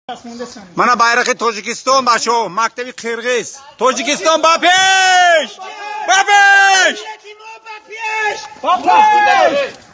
Mana bayroqi Tojikiston bachoo, maktabi Qirg'iz. Tojikiston bapesh! Bapesh! Bapesh!